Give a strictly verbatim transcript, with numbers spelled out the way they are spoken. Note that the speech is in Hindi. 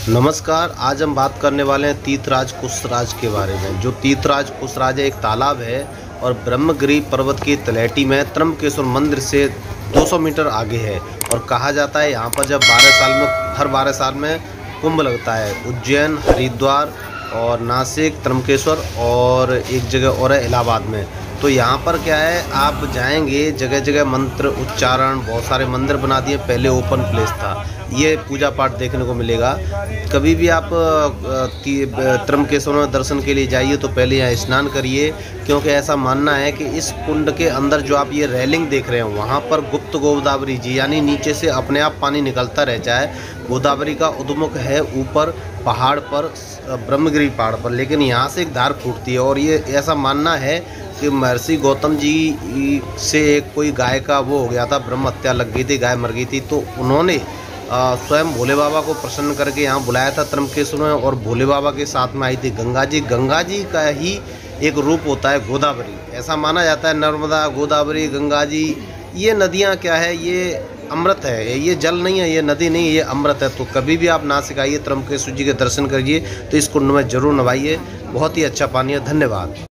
नमस्कार। आज हम बात करने वाले हैं तीर्थराज कुशराज के बारे में। जो तीर्थराज कुशराज है एक तालाब है और ब्रह्मगिरी पर्वत की तलहटी में त्र्यंबकेश्वर मंदिर से दो सौ मीटर आगे है। और कहा जाता है यहाँ पर जब बारह साल में हर बारह साल में कुंभ लगता है। उज्जैन, हरिद्वार और नासिक, त्र्यंबकेश्वर और एक जगह और है इलाहाबाद में। तो यहाँ पर क्या है, आप जाएंगे जगह जगह मंत्र उच्चारण, बहुत सारे मंदिर बना दिए। पहले ओपन प्लेस था, ये पूजा पाठ देखने को मिलेगा। कभी भी आप त्र्यंबकेश्वर में दर्शन के लिए जाइए तो पहले यहाँ स्नान करिए, क्योंकि ऐसा मानना है कि इस कुंड के अंदर जो आप ये रेलिंग देख रहे हैं वहाँ पर गुप्त गोदावरी जी, यानी नीचे से अपने आप पानी निकलता रहता है। गोदावरी का उद्मुख है ऊपर पहाड़ पर, ब्रह्मगिरी पहाड़ पर, लेकिन यहाँ से एक धार फूटती है। और ये ऐसा मानना है कि महर्षि गौतम जी से एक कोई गाय का वो हो गया था, ब्रह्म हत्या लग गई थी, गाय मर गई थी। तो उन्होंने स्वयं भोले बाबा को प्रसन्न करके यहाँ बुलाया था त्र्यंबकेश्वर में, और भोले बाबा के साथ में आई थी गंगा जी। गंगा जी का ही एक रूप होता है गोदावरी। ऐसा माना जाता है नर्मदा, गोदावरी, गंगा जी, ये नदियाँ क्या है, ये अमृत है। ये जल नहीं है, ये नदी नहीं है, ये अमृत है। तो कभी भी आप नासिक आइए, त्र्यंबकेश्वर जी के दर्शन करिए तो इस कुंड में जरूर नहाइए। बहुत ही अच्छा पानी है। धन्यवाद।